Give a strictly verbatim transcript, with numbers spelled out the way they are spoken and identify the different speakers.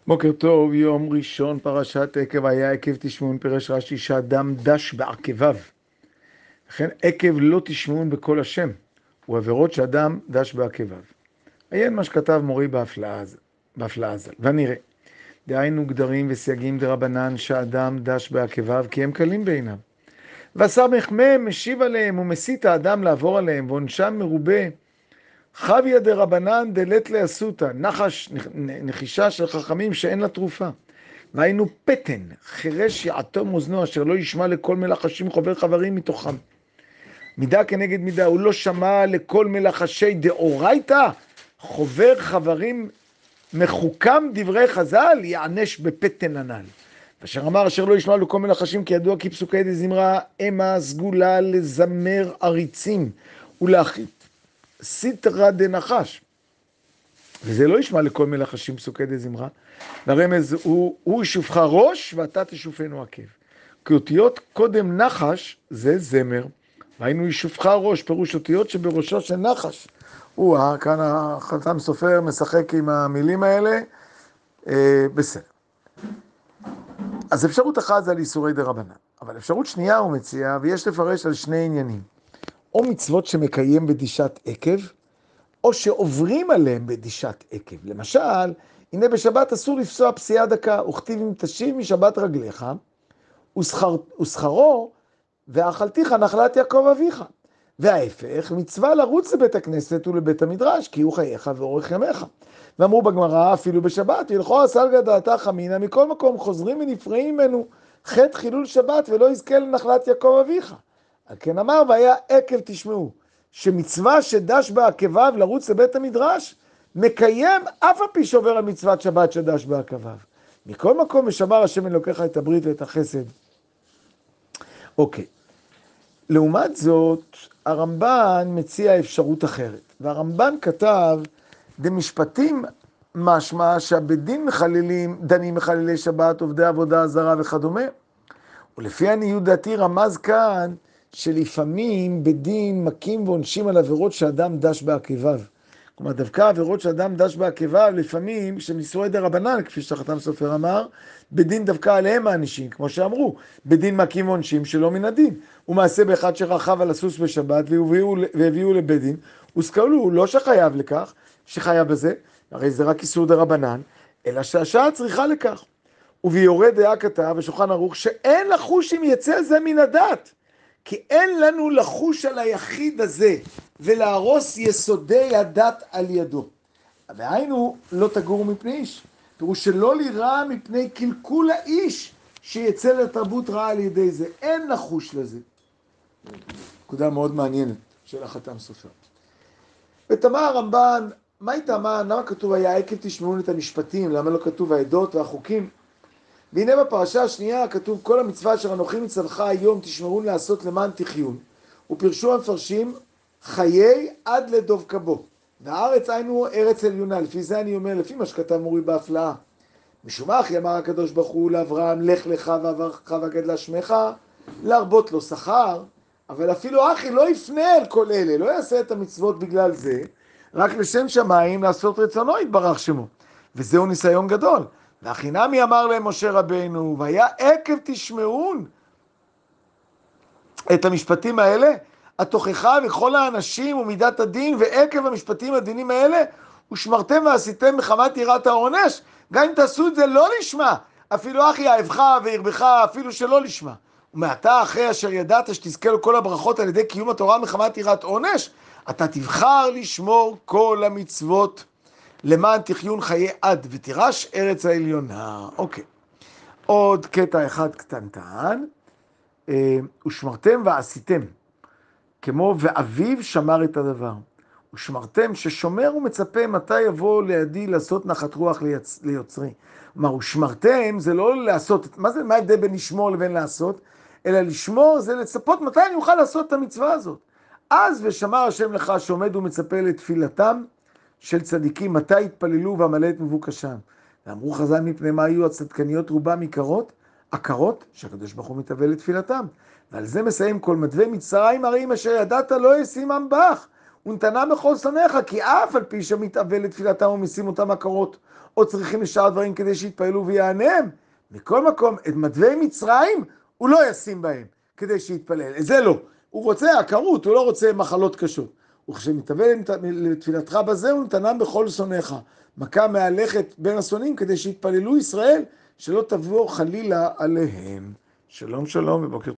Speaker 1: בוקר טוב, יום ראשון, פרשת עקב. היה עקב תשמעון, פירש רש"י שאדם דש בעקביו. לכן עקב לא תשמעון בקול השם, הוא עבירות שאדם דש בעקביו. עיין מה שכתב מורי בהפלאה ז"ל, ונראה. דהיינו גדרים וסייגים דרבנן שאדם דש בעקביו, כי הם קלים בעיניו. והשר מחמם משיב עליהם ומסית האדם לעבור עליהם, ועונשם מרובה. חביה דרבנן דלת לאסותא, נחש, נחישה של חכמים שאין לה תרופה. והיינו פתן, חירש יעתום אוזנו, אשר לא ישמע לכל מלחשים חובר חברים מתוכם. מידה כנגד מידה, הוא לא שמע לכל מלחשי דאורייתא, חובר חברים מחוכם דברי חז"ל, יענש בפתן הנ"ל. אשר אמר, אשר לא ישמע לכל מלחשים, כי ידוע כי פסוקי דזמרה, אמה סגולה לזמר עריצים, ולהחית סיטרא דנחש. וזה לא ישמע לכל מלחשים פסוקי דזמרה. והרמז הוא, הוא ישופך ראש ואתה תשופנו עקב. כי אותיות קודם נחש זה זמר. והיינו ישופך ראש, פירוש אותיות שבראשו של נחש. הוא, כאן החתם סופר משחק עם המילים האלה. אה, בסדר. אז אפשרות אחת זה על איסורי דרבנן. אבל אפשרות שנייה הוא מציע, ויש לפרש על שני עניינים. או מצוות שמקיים בדישת עקב, או שעוברים עליהם בדישת עקב. למשל, הנה בשבת אסור לפסוע פסיעה דקה, וכתיב אם תשיב משבת רגליך, ושכר, ושכרו, ואכלתיך נחלת יעקב אביך. וההפך, מצווה לרוץ לבית הכנסת ולבית המדרש, כי הוא חייך ואורך ימיך. ואמרו בגמרא, אפילו בשבת, וילכו הסלגא דעתך אמינא, מכל מקום חוזרים ונפרעים ממנו, חטא חילול שבת ולא יזכה לנחלת יעקב אביך. על כן אמר, והיה עקב תשמעו, שמצווה שדש בעקביו לרוץ לבית המדרש, מקיים אף על פי שעובר על מצוות שבת שדש בעקביו. מכל מקום ושמר השם אלוקיך את הברית ואת החסד. אוקיי. לעומת זאת, הרמב"ן מציע אפשרות אחרת. והרמב"ן כתב, דמשפטים משמע שהבדין מחללים, דנים מחללי שבת, עובדי עבודה זרה וכדומה. ולפי עניות דעתי רמז כאן, שלפעמים בדין מכים ועונשים על עבירות שאדם דש בעקביו. כלומר, דווקא עבירות שאדם דש בעקביו, לפעמים, שהם איסורי דרבנן, כפי שהחתם סופר אמר, בדין דווקא עליהם האנשים, כמו שאמרו, בדין מכים ועונשים שלא מן הדין. הוא מעשה באחד שרכב על הסוס בשבת, והביאו, והביאו לבית דין, וסקלו, הוא לא שחייב לכך, שחייב בזה, הרי זה רק איסור דרבנן, אלא שהשעה צריכה לכך. וביורה דעה כתב, ושולחן ערוך, שאין לחוש אם יצא זה מן הדת. כי אין לנו לחוש על היחיד הזה, ולהרוס יסודי הדת על ידו. והיינו, לא תגורו מפני איש. פירוש שלא לירא מפני קלקול האיש, שיצא לתרבות רעה על ידי זה. אין לחוש לזה. נקודה מאוד מעניינת של החתם סופר. ותמה הרמב"ן, מה היא תמה? למה כתוב היה עקב תשמעון את המשפטים? למה לא כתוב העדות והחוקים? והנה בפרשה השנייה כתוב כל המצווה אשר אנוכי מצווך היום תשמרון לעשות למען תחיון. ופרשו המפרשים חיי עד לדבקבו. והארץ היינו ארץ עליונה. לפי זה אני אומר, לפי מה שכתב מורי בהפלאה. משום אחי אמר הקדוש ברוך הוא לאברהם, לך לך ועברך וגדלה שמך, להרבות לו שכר. אבל אפילו אחי לא יפנה אל כל אלה, לא יעשה את המצוות בגלל זה, רק לשם שמיים לעשות רצונו יתברך שמו. וזהו ניסיון גדול. והחינמי אמר להם משה רבינו, והיה עקב תשמעון את המשפטים האלה, התוכחה וכל האנשים ומידת הדין, ועקב המשפטים הדינים האלה, ושמרתם ועשיתם מחמת יראת העונש, גם אם תעשו את זה לא לשמה, אפילו אחי אהבך וירבך, אפילו שלא לשמה. ומעתה אחרי אשר ידעת שתזכה לו כל הברכות על ידי קיום התורה מחמת יראת עונש, אתה תבחר לשמור כל המצוות, למען תחיון חיי עד ותירש ארץ העליונה. אוקיי. עוד קטע אחד קטנטן. ושמרתם ועשיתם. כמו ואביו שמר את הדבר. ושמרתם ששומר ומצפה מתי יבוא לידי לעשות נחת רוח ליצ... ליוצרי. כלומר, ושמרתם זה לא לעשות, מה זה, מה ההבדל בין לשמור לבין לעשות? אלא לשמור זה לצפות מתי אני אוכל לעשות את המצווה הזאת. אז ושמר השם לך שעומד ומצפה לתפילתם, של צדיקים, מתי התפללו והמלא את מבוקשם. ואמרו חז"ל מפני מה היו הצדקניות רובם עיקרות, עקרות, שהקדוש ברוך הוא מתאבל לתפילתם. ועל זה מסיים כל מדווה מצרים הרעים אשר ידעת לא ישימם בך, ונתנה בכל שונאיך, כי אף על פי שמתאבל לתפילתם ומשים אותם עקרות, או צריכים לשאר דברים כדי שיתפעלו ויענם, מכל מקום, את מדווי מצרים הוא לא ישים בהם, כדי שיתפלל. את זה לא. הוא רוצה עקרות, הוא לא רוצה מחלות קשות. וכשמתאבל לתפילתך בזה, הוא נתנם בכל שונאיך. מכה מהלכת בין השונאים, כדי שיתפללו ישראל, שלא תבוא חלילה עליהם. שלום שלום ובוקר